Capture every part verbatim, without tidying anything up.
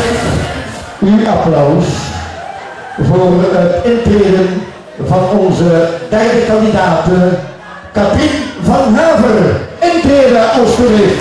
uw applaus voor het intreden van onze derde kandidaat, Katrien van Haver. Intreden alsjeblieft.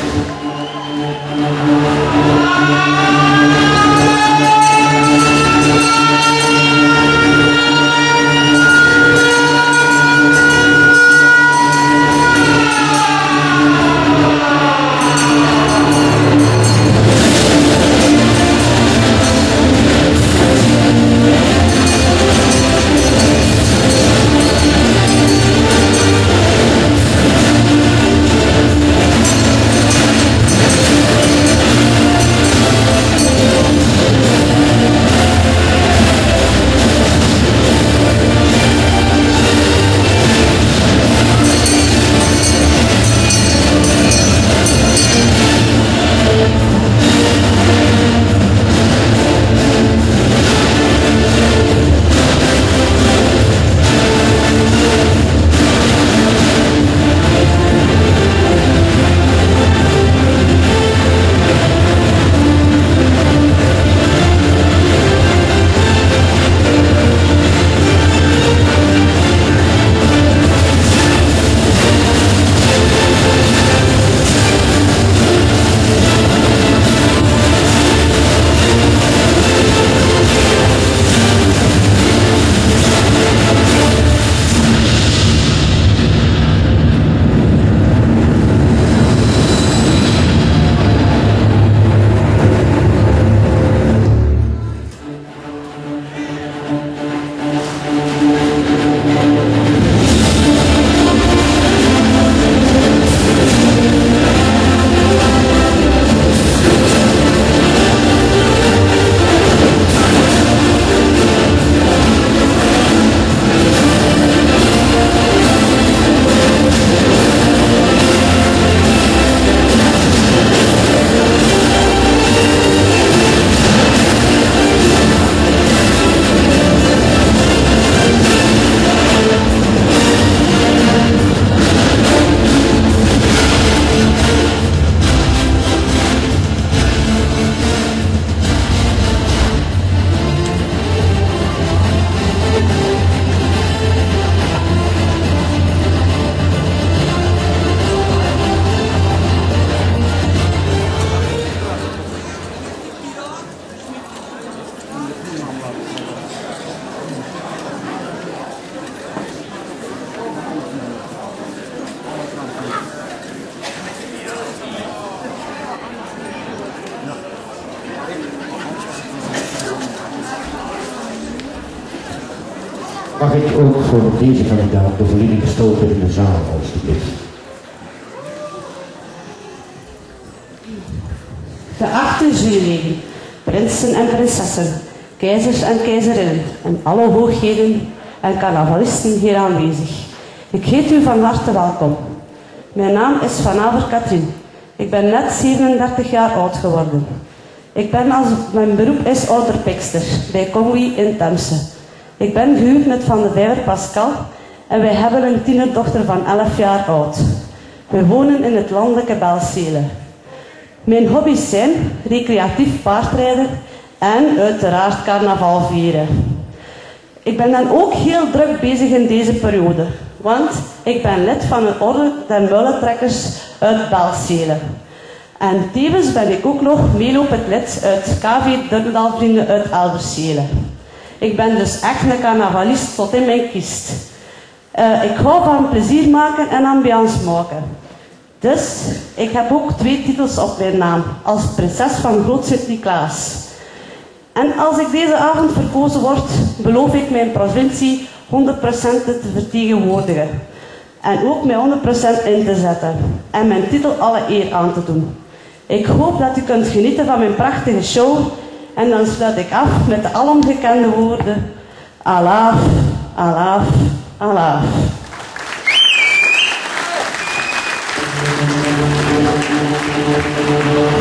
Mag ik ook voor deze kandidaat de volledige stoker in de zaal alstublieft. Geachte juryleden, prinsen en prinsessen, keizers en keizerinnen en alle hoogheden en carnavalisten hier aanwezig. Ik heet u van harte welkom. Mijn naam is Van Haver Katrien. Ik ben net zevenendertig jaar oud geworden. Ik ben als mijn beroep is ouderpikster bij Conwy in Temse. Ik ben gehuwd met Van de Vijver Pascal en wij hebben een tienerdochter van elf jaar oud. We wonen in het landelijke Belzele. Mijn hobby's zijn recreatief paardrijden en uiteraard carnaval vieren. Ik ben dan ook heel druk bezig in deze periode, want ik ben lid van een orde der muilentrekkers uit Belzele. En tevens ben ik ook nog meelopend lid uit K V Dundalvrienden uit Elverzele. Ik ben dus echt een carnavalist tot in mijn kist. Uh, ik hou van plezier maken en ambiance maken. Dus, ik heb ook twee titels op mijn naam, als prinses van Groot Sint-Niklaas. En als ik deze avond verkozen word, beloof ik mijn provincie honderd procent te vertegenwoordigen. En ook mij honderd procent in te zetten. En mijn titel alle eer aan te doen. Ik hoop dat u kunt genieten van mijn prachtige show. En dan sluit ik af met de alomgekende woorden. Alaaf, alaaf, alaaf. Thank you.